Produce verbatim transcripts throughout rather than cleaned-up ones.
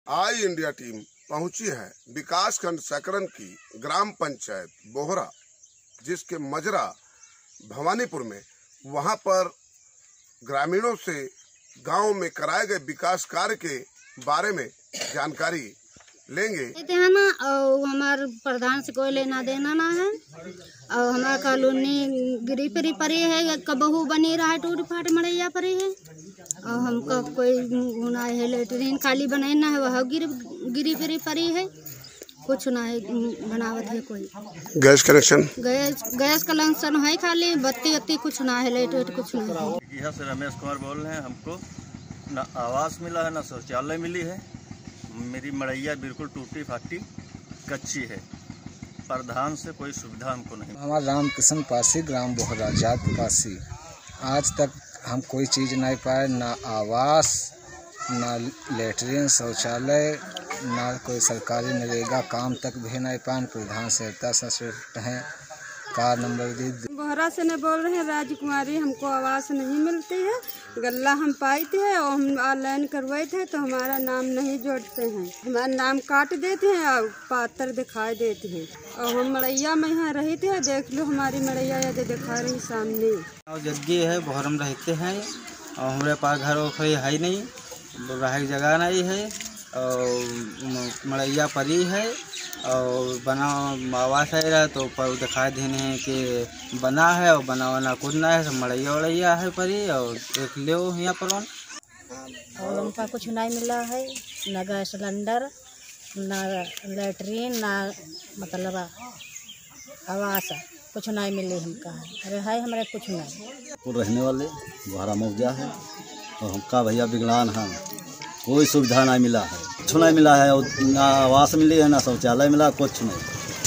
आई India team पहुंची है विकासखंड सकरन की ग्राम पंचायत बोहरा, जिसके मजरा भवानीपुर में। वहां पर ग्रामीणों से गांव में कराए गए विकास कार्य के बारे में जानकारी लेंगे। है ना, और हमारे प्रधान से कोई लेना देना ना है, और हमारा कॉलोनी गिरी परी परी है, कबहू बनी रहा है, टूट फाट मड़ैया परी है, और हमको कोई होना है लेटरिन खाली बनाना है, वह गिरी गिरी परी परी है, कुछ ना है बनावत है। कोई gas connection gas gas connection है, खाली बत्ती वत्ती कुछ ना है, लाइट वाइट कुछ नहीं है। यहाँ से रमेश कुमार बोल रहे हैं। हमको ना आवास मिला है, ना शौचालय मिली है। मेरी मड़ैया बिल्कुल टूटी फाटी कच्ची है। प्रधान से कोई सुविधा हमको नहीं। हमारा रामकृष्ण पासी, ग्राम बोहरा, जात पासी। आज तक हम कोई चीज़ नहीं पाए, ना आवास, ना लेटरिन, शौचालय, ना कोई सरकारी नरेगा काम तक भी नहीं पाए। प्रधान से इतना सशक्त हैं, कार नंबर दी। बोहरा से ने बोल रहे हैं राजकुमारी, हमको आवास नहीं मिलती है। गल्ला हम पाए थे और हम ऑनलाइन करवाए थे, तो हमारा नाम नहीं जोड़ते हैं, हमारा नाम काट देते हैं और पात्र दिखाई देते हैं। और हम मड़ैया में यहाँ रही थे, देख लो हमारी मड़ैया यदि दिखा रही सामने। और जग्गी है, बोहरा में रहते हैं, और हमारे पास घर और है नहीं, रह की जगह नहीं है, और मड़ैया परी है, और बना आवास है तो पर दिखाई देने हैं कि बना है, और बना बना कुछ ना है, सब मड़ैया वड़ैया है परी। और देख लो यहाँ पर और उनका कुछ नहीं मिला है, न गैस सिलेंडर, न लेटरिन, ना मतलब आवास, कुछ नहीं मिले हमका। अरे है हमारे कुछ नहीं। वो रहने वाले बोहरा मौजा है, और हमका भैया विकलांग हैं, कोई सुविधा नहीं मिला है, कुछ नहीं मिला है। और ना आवास मिली है, ना शौचालय मिला, कुछ नहीं।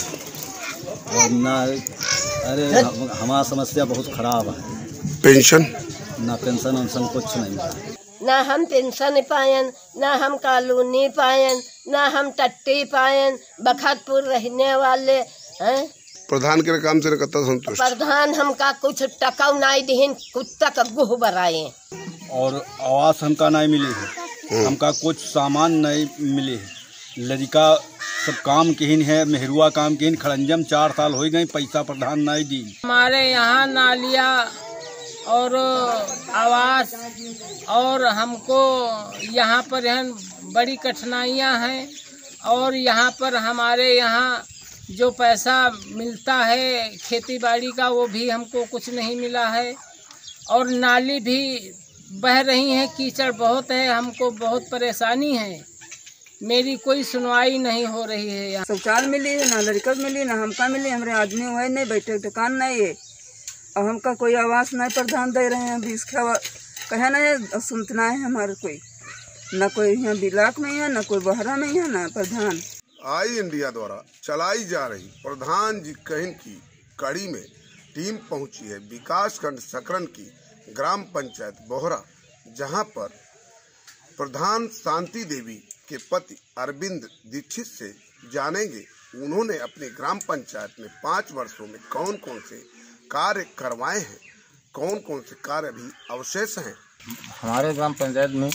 और ना अरे हमारा समस्या बहुत खराब है। पेंशन ना पेंशन वेंशन कुछ नहीं मिला। ना हम पेंशन पायन, ना हम कॉलोनी पायन, ना हम टट्टी पायन। बखतपुर रहने वाले हैं। प्रधान के काम से कत्ता संतुष्ट। प्रधान हमका कुछ टका नहीं दिहिन, कुत्ता का गुह बराए। और आवास हमका नहीं मिली है, हमका कुछ सामान नहीं मिले है। लड़का सब काम किन है, मेहरुआ काम किन, खड़ंजम चार साल हो गए, पैसा प्रधान नहीं दी। हमारे यहाँ नालिया और आवास, और हमको यहाँ पर बड़ी कठिनाइयाँ हैं। और यहाँ पर हमारे यहाँ जो पैसा मिलता है खेती बाड़ी का, वो भी हमको कुछ नहीं मिला है। और नाली भी बह रही हैं, कीचड़ बहुत है, हमको बहुत परेशानी है। मेरी कोई सुनवाई नहीं हो रही है। यहाँ शौचालय मिली है, ना लड़का मिली, ना हमका मिली। हमारे आदमी है नहीं, बैठे दुकान नहीं है, और हमका कोई आवास नहीं प्रधान दे रहे हैं। बीस कहे नहीं सुनतना है हमारे कोई, ना कोई यहाँ बिलाक में है, ना कोई बोहरा में है, ना प्रधान। आई इंडिया द्वारा चलाई जा रही प्रधान जी कहन की कड़ी में टीम पहुंची है विकासखंड सकरन की ग्राम पंचायत बोहरा, जहां पर प्रधान शांति देवी के पति अरविंद दीक्षित से जानेंगे उन्होंने अपनी ग्राम पंचायत में पाँच वर्षों में कौन कौन से कार्य करवाए हैं, कौन कौन से कार्य अभी अवशेष हैं। हमारे ग्राम पंचायत में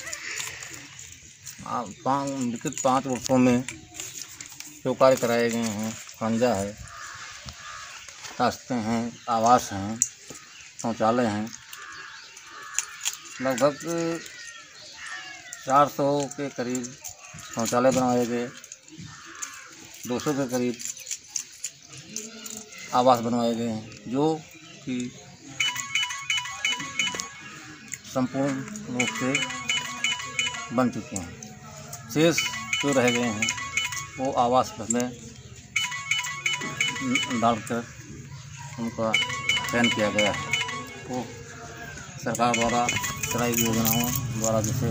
विगत पाँच वर्षों में जो कार्य कराए गए हैं, खंजा है, रास्ते हैं, आवास हैं, शौचालय हैं। लगभग चार सौ के करीब शौचालय बनवाए गए, दो सौ के करीब आवास बनवाए गए हैं, जो कि संपूर्ण रूप से बन चुके हैं। शेष जो रह गए हैं वो आवास में डालकर उनका चयन किया गया है। वो सरकार द्वारा चलाई गई योजनाओं द्वारा जैसे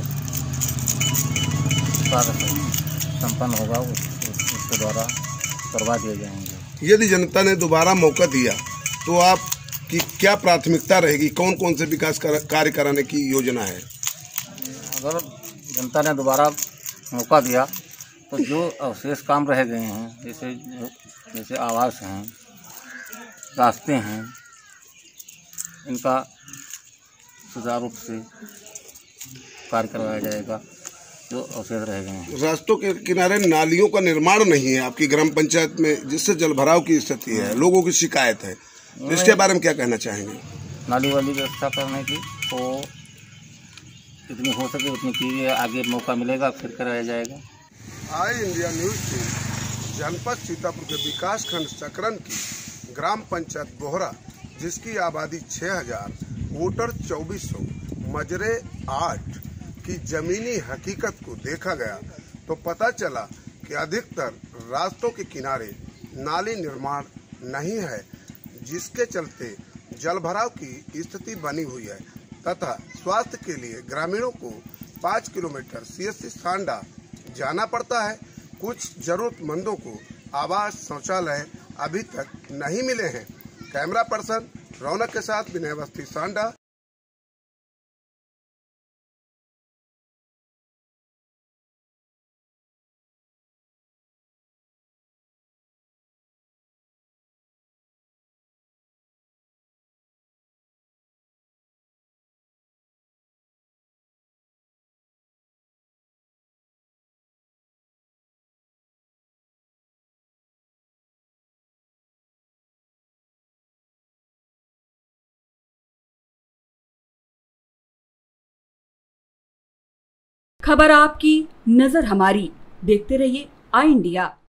कार्य संपन्न होगा उस, उसके द्वारा करवा दिए जाएंगे। यदि जनता ने दोबारा मौका दिया तो आपकी क्या प्राथमिकता रहेगी, कौन कौन से विकास कार्य कराने की योजना है? अगर जनता ने दोबारा मौका दिया तो जो अवशेष काम रह गए हैं, जैसे जैसे आवास हैं, रास्ते हैं, इनका सुचारू रूप से कार्य करवाया जाएगा। जो अवशेष रह गए हैं। रास्तों के किनारे नालियों का निर्माण नहीं है आपकी ग्राम पंचायत में, जिससे जल भराव की स्थिति है, लोगों की शिकायत है, तो इसके बारे में क्या कहना चाहेंगे? नाली वाली व्यवस्था करने की तो जितनी हो सके उतनी कीजिए, आगे मौका मिलेगा फिर कराया जाएगा। आई इंडिया न्यूज टीम जनपद सीतापुर के विकास खंड सकरन की ग्राम पंचायत बोहरा, जिसकी आबादी छह हजार, वोटर चौबीस सौ, मजरे आठ की जमीनी हकीकत को देखा गया तो पता चला कि अधिकतर रास्तों के किनारे नाली निर्माण नहीं है, जिसके चलते जलभराव की स्थिति बनी हुई है तथा स्वास्थ्य के लिए ग्रामीणों को पाँच किलोमीटर सीएससी सांडा जाना पड़ता है। कुछ जरूरतमंदों को आवास शौचालय अभी तक नहीं मिले हैं। कैमरा पर्सन रौनक के साथ विनय अवस्थी, सांडा। खबर आपकी, नजर हमारी। देखते रहिए आई इंडिया।